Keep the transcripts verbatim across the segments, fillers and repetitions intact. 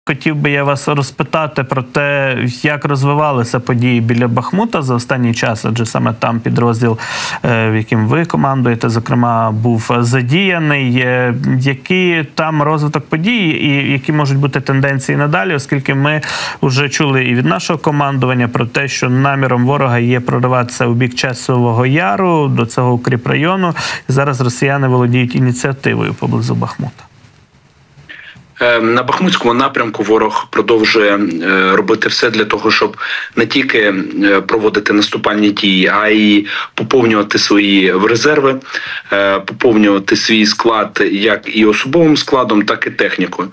Хотів би я вас розпитати про те, як розвивалися події біля Бахмута за останній час, адже саме там підрозділ, в яким ви командуєте, зокрема, був задіяний. Який там розвиток подій і які можуть бути тенденції надалі, оскільки ми вже чули і від нашого командування про те, що наміром ворога є прориватися у бік Часового Яру, до цього укріпрайону. Зараз росіяни володіють ініціативою поблизу Бахмута. На Бахмутському напрямку ворог продовжує робити все для того, щоб не тільки проводити наступальні дії, а й поповнювати свої резерви, поповнювати свій склад як і особовим складом, так і технікою.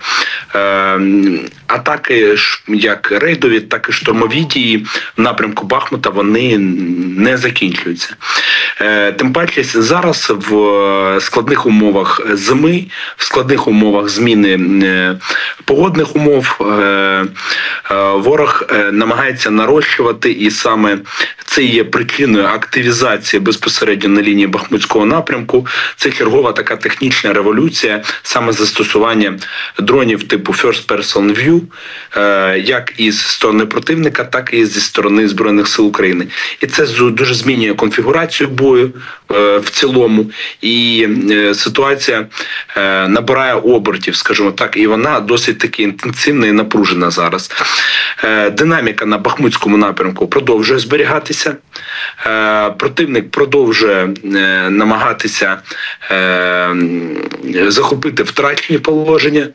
Атаки як рейдові, так і штурмові дії в напрямку Бахмута, вони не закінчуються. Тим паче зараз в складних умовах зими, в складних умовах зміни погодних умов ворог намагається нарощувати, і саме це є причиною активізації безпосередньо на лінії Бахмутського напрямку. Це чергова така технічна революція, саме застосування дронів типу First Person View, як із сторони противника, так і зі сторони Збройних сил України. І це дуже змінює конфігурацію бою в цілому, і ситуація набирає обертів, скажімо так, і вона досить таки інтенсивна і напружена зараз. Динаміка на Бахмутському напрямку продовжує зберігатися. Противник продовжує намагатися захопити втрачені положення.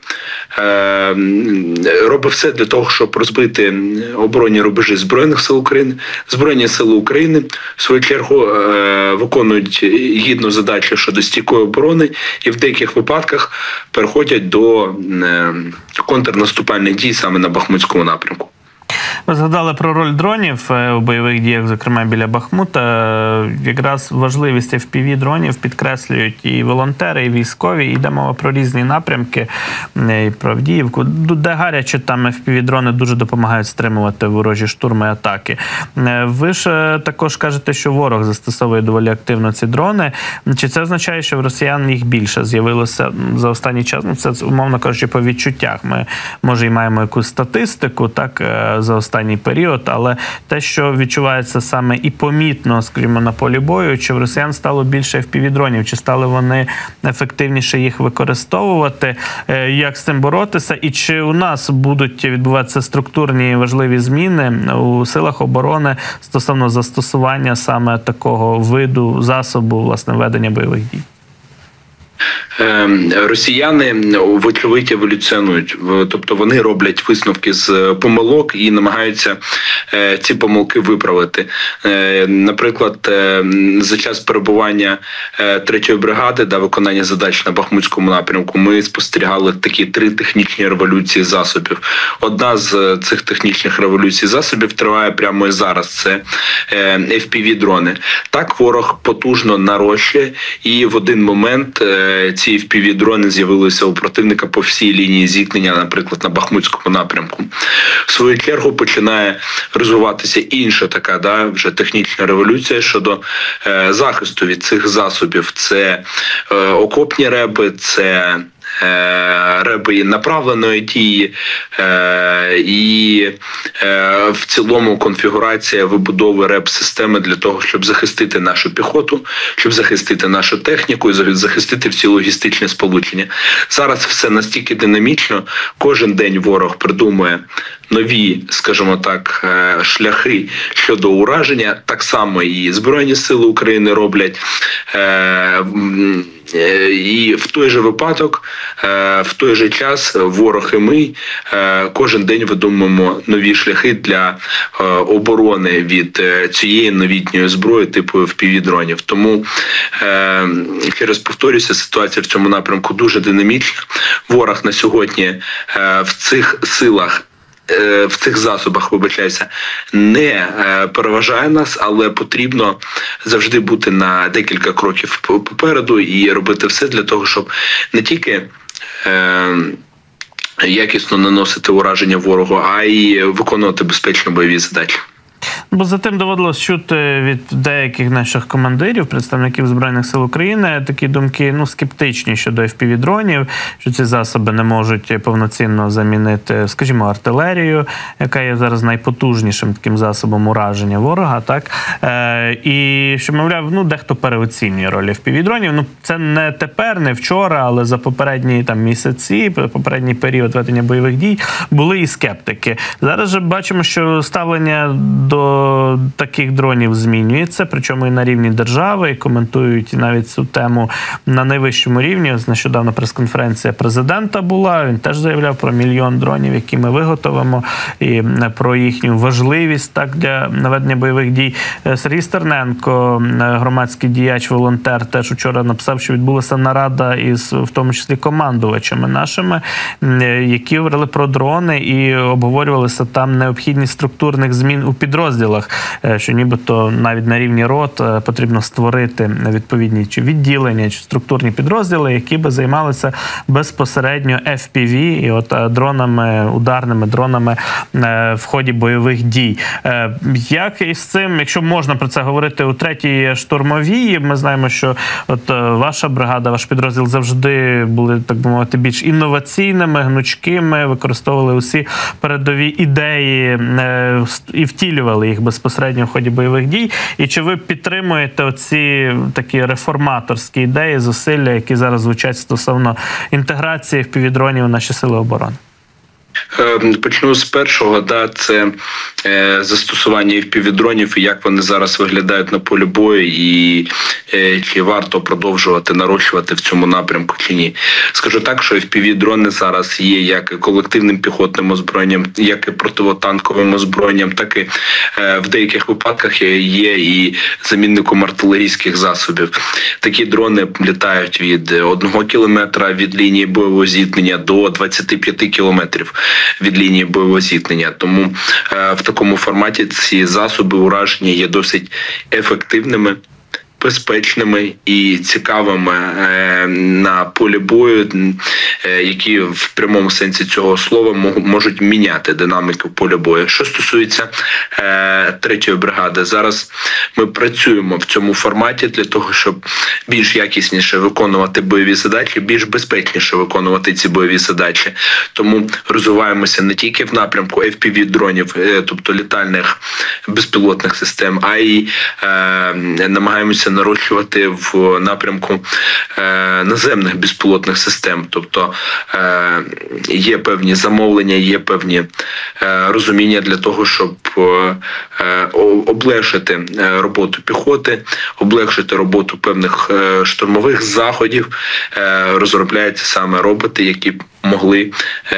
Робить все для того, щоб розбити оборонні рубежі Збройних сил України. Збройні сили України, в свою чергу, виконують гідну задачу щодо стійкої оборони і в деяких випадках переходять до контрнаступальних дій саме на Бахмутському напрямку. Ви згадали про роль дронів у бойових діях, зокрема біля Бахмута. Якраз важливість еф пі ві-дронів підкреслюють і волонтери, і військові. І йде мова про різні напрямки, і про Авдіївку, де гаряче там еф пі ві-дрони дуже допомагають стримувати ворожі штурми і атаки. Ви ж також кажете, що ворог застосовує доволі активно ці дрони. Чи це означає, що в росіян їх більше з'явилося за останній час? Ну, це, умовно кажучи, по відчуттях. Ми, може, і маємо якусь статистику, так, за останній період, але те, що відчувається саме і помітно, скажімо, на полі бою, чи в росіян стало більше еф пі ві-дронів, чи стали вони ефективніше їх використовувати, як з цим боротися, і чи у нас будуть відбуватися структурні важливі зміни у силах оборони стосовно застосування саме такого виду, засобу, власне, ведення бойових дій? Росіяни, вочевидь, еволюціонують, тобто вони роблять висновки з помилок і намагаються ці помилки виправити. Наприклад, за час перебування третьої бригади до виконання задач на Бахмутському напрямку ми спостерігали такі три технічні революції засобів. Одна з цих технічних революцій засобів триває прямо і зараз. Це еф пі ві-дрони. Так ворог потужно нарощує, і в один момент ці еф пі ві-дрони з'явилися у противника по всій лінії зіткнення, наприклад, на Бахмутському напрямку. В свою чергу починає розвиватися інша така, да, вже технічна революція щодо е, захисту від цих засобів. Це е, окопні реби, це реби направленої дії і в цілому конфігурація вибудови реб-системи для того, щоб захистити нашу піхоту, щоб захистити нашу техніку і захистити всі логістичні сполучення. Зараз все настільки динамічно, кожен день ворог придумує нові, скажімо так, шляхи щодо ураження. Так само і Збройні сили України роблять. І в той же випадок, в той же час ворог і ми кожен день видумуємо нові шляхи для оборони від цієї новітньої зброї типу еф пі ві-дронів. Тому, ще раз повторюся, ситуація в цьому напрямку дуже динамічна. Ворог на сьогодні в цих силах, в цих засобах, вибачаюся, не переважає нас, але потрібно завжди бути на декілька кроків попереду і робити все для того, щоб не тільки е, якісно наносити ураження ворогу, а й виконувати безпечно бойові задачі. Бо за тим доводилось чути від деяких наших командирів, представників Збройних сил України, такі думки, ну, скептичні щодо еф пі ві-дронів, що ці засоби не можуть повноцінно замінити, скажімо, артилерію, яка є зараз найпотужнішим таким засобом ураження ворога, так? Е, і що, мовляв, ну, дехто переоцінює роль еф пі ві-дронів. Ну, це не тепер, не вчора, але за попередні там місяці, попередній період ведення бойових дій були і скептики. Зараз же бачимо, що ставлення до таких дронів змінюється, причому і на рівні держави, і коментують навіть цю тему на найвищому рівні. Ось нещодавно прес-конференція президента була, він теж заявляв про мільйон дронів, які ми виготовимо, і про їхню важливість так для наведення бойових дій. Сергій Стерненко, громадський діяч, волонтер, теж вчора написав, що відбулася нарада із, в тому числі, командувачами нашими, які говорили про дрони і обговорювалися там необхідність структурних змін у підрозділах, що нібито навіть на рівні рот потрібно створити відповідні чи відділення, чи структурні підрозділи, які би займалися безпосередньо еф пі ві і от дронами, ударними дронами в ході бойових дій. Як із цим, якщо можна про це говорити, у третій штурмовій, ми знаємо, що от ваша бригада, ваш підрозділ завжди були, так би мовити, більш інноваційними, гнучкими, використовували усі передові ідеї і втілювали їх безпосередньо в ході бойових дій. І чи ви підтримуєте оці такі реформаторські ідеї, зусилля, які зараз звучать стосовно інтеграції еф пі ві-дронів у наші сили оборони? Почну з першого, да, це е, застосування еф пі ві-дронів і як вони зараз виглядають на полі бою, і е, чи варто продовжувати нарощувати в цьому напрямку чи ні. Скажу так, що еф пі ві-дрони зараз є як і колективним піхотним озброєнням, як і противотанковим озброєнням, так і е, в деяких випадках є і замінником артилерійських засобів. Такі дрони літають від одного кілометра від лінії бойового зіткнення до двадцяти п'яти кілометрів від лінії бойового зіткнення. Тому е, в такому форматі ці засоби ураження є досить ефективними, безпечними і цікавими е, на полі бою, е, які в прямому сенсі цього слова можуть міняти динаміку поля бою. Що стосується е, третьої бригади, зараз ми працюємо в цьому форматі для того, щоб більш якісніше виконувати бойові задачі, більш безпечніше виконувати ці бойові задачі. Тому розвиваємося не тільки в напрямку еф пі ві-дронів, е, тобто літальних безпілотних систем, а й е, намагаємося нарощувати в напрямку е, наземних безпілотних систем. Тобто е, є певні замовлення, є певні е, розуміння для того, щоб е, облегшити роботу піхоти, облегшити роботу певних е, штурмових заходів. Е, розробляються саме роботи, які могли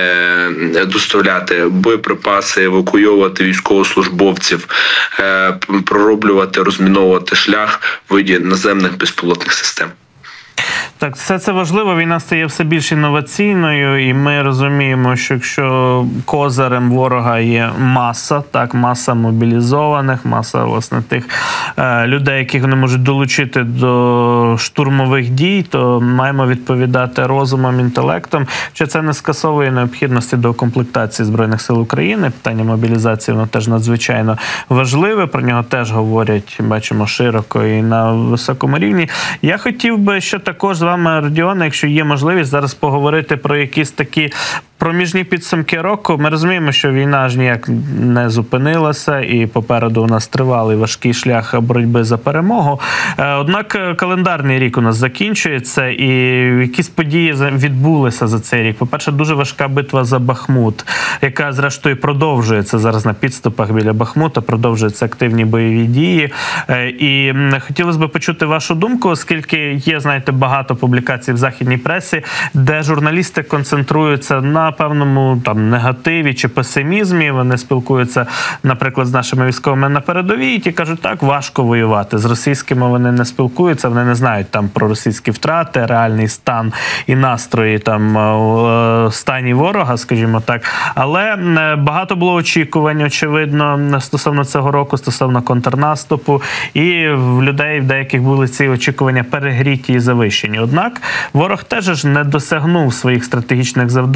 е, доставляти боєприпаси, евакуйовувати військовослужбовців, е, пророблювати, розміновувати шлях в виді наземних безпілотних систем. Так, все це важливо, війна стає все більш інноваційною, і ми розуміємо, що якщо козирем ворога є маса, так, маса мобілізованих, маса, власне, тих е, людей, яких вони можуть долучити до штурмових дій, то маємо відповідати розумом, інтелектом. Чи це не скасовує необхідності до комплектації Збройних сил України? Питання мобілізації, воно теж надзвичайно важливе, про нього теж говорять, бачимо, широко і на високому рівні. Я хотів би ще також з вами, Родіоне, якщо є можливість, зараз поговорити про якісь такі проміжні підсумки року. Ми розуміємо, що війна аж ніяк не зупинилася, і попереду у нас тривалий важкий шлях боротьби за перемогу. Однак календарний рік у нас закінчується, і якісь події відбулися за цей рік. По-перше, дуже важка битва за Бахмут, яка, зрештою, продовжується зараз на підступах біля Бахмута, продовжуються активні бойові дії. І хотілося б почути вашу думку, оскільки є, знаєте, багато публікацій в західній пресі, де журналісти концентруються на певному там негативі чи песимізмі. Вони спілкуються, наприклад, з нашими військовими на передовій, ті кажуть, так, важко воювати. З російськими вони не спілкуються, вони не знають там про російські втрати, реальний стан і настрої там у стані ворога, скажімо так. Але багато було очікувань, очевидно, стосовно цього року, стосовно контрнаступу, і в людей, в деяких були ці очікування перегріті і завищені. Однак ворог теж не досягнув своїх стратегічних завдань. Боротьба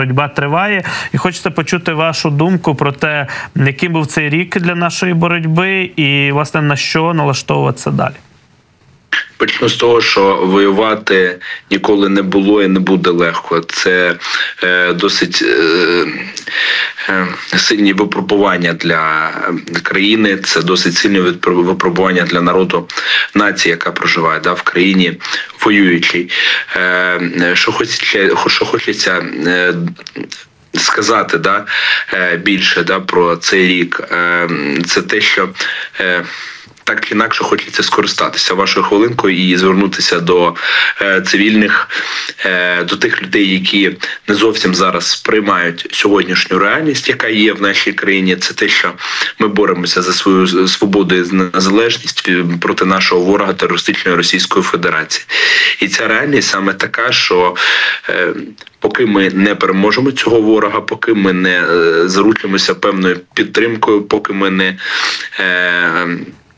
боротьба триває. І хочеться почути вашу думку про те, яким був цей рік для нашої боротьби і, власне, на що налаштовуватися далі. Почну з того, що воювати ніколи не було і не буде легко. Це е, досить е, е, сильні випробування для країни, це досить сильні випробування для народу, нації, яка проживає да, в країні воюючій. Е, що хочеться, що хочеться е, сказати да, е, більше да, про цей рік, е, це те, що е, так чи інакше хочеться скористатися вашою хвилинкою і звернутися до е, цивільних, е, до тих людей, які не зовсім зараз сприймають сьогоднішню реальність, яка є в нашій країні. Це те, що ми боремося за свою свободу і незалежність проти нашого ворога терористичної Російської Федерації. І ця реальність саме така, що е, поки ми не переможемо цього ворога, поки ми не е, заручимося певною підтримкою, поки ми не е,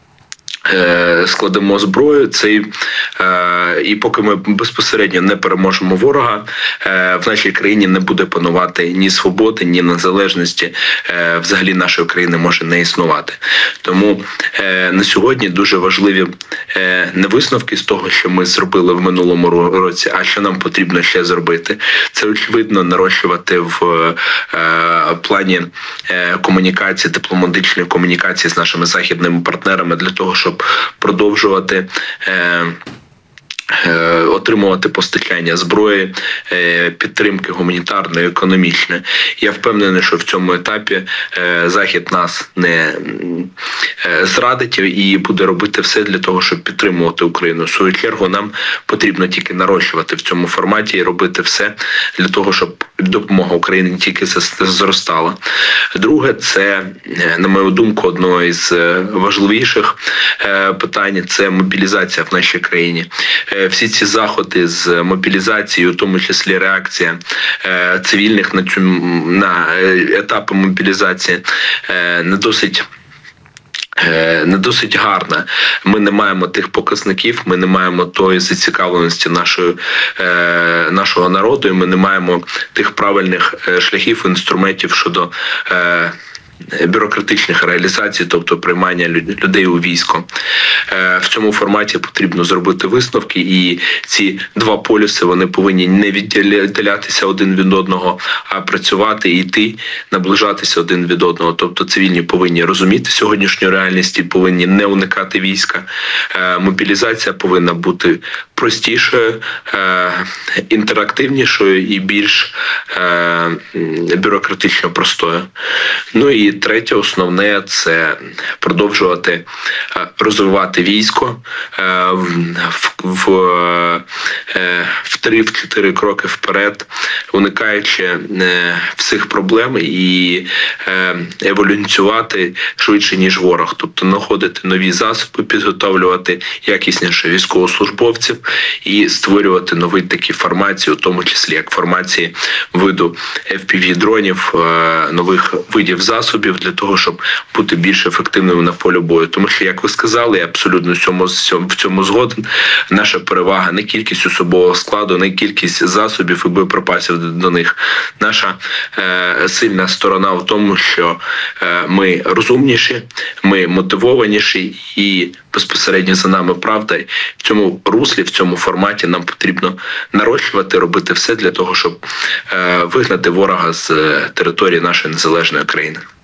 складемо зброю, цей е, і поки ми безпосередньо не переможемо ворога, е, в нашій країні не буде панувати ні свободи, ні незалежності. Е, взагалі нашої країни може не існувати. Тому е, на сьогодні дуже важливі е, не висновки з того, що ми зробили в минулому році, а що нам потрібно ще зробити. Це очевидно нарощувати в е, плані е, комунікації, дипломатичної комунікації з нашими західними партнерами для того, щоб щоб продовжувати е, е, отримувати постачання зброї, е, підтримки гуманітарної, економічної. Я впевнений, що в цьому етапі е, Захід нас не е, зрадить і буде робити все для того, щоб підтримувати Україну. В свою чергу нам потрібно тільки нарощувати в цьому форматі і робити все для того, щоб допомога Україні тільки зростала. Друге, це, на мою думку, одно із важливіших питань – це мобілізація в нашій країні. Всі ці заходи з мобілізації, у тому числі реакція цивільних на цю на етапи мобілізації, не досить не досить гарна. Ми не маємо тих показників, ми не маємо тої зацікавленості нашої, нашого народу, і ми не маємо тих правильних шляхів, інструментів щодо бюрократичних реалізацій, тобто приймання людей у військо. В цьому форматі потрібно зробити висновки, і ці два полюси, вони повинні не відділятися один від одного, а працювати і йти, наближатися один від одного. Тобто цивільні повинні розуміти сьогоднішню реальність і повинні не уникати війська. Мобілізація повинна бути простішою, інтерактивнішою і більш бюрократично простою. Ну і третє, основне – це продовжувати розвивати військо в, в, в три-чотири кроки вперед, уникаючи всіх проблем і еволюціювати швидше, ніж ворог. Тобто знаходити нові засоби, підготовлювати якісніше військовослужбовців і створювати нові такі формації, у тому числі як формації виду еф пі ві-дронів, нових видів засобів, для того, щоб бути більш ефективними на полі бою. Тому що, як ви сказали, я абсолютно в цьому, в цьому згоден, наша перевага не кількість особового складу, не кількість засобів і боєприпасів до них. Наша е, сильна сторона в тому, що е, ми розумніші, ми мотивованіші і безпосередньо за нами правда. В цьому руслі, в цьому форматі нам потрібно нарощувати, робити все для того, щоб е, вигнати ворога з території нашої незалежної країни.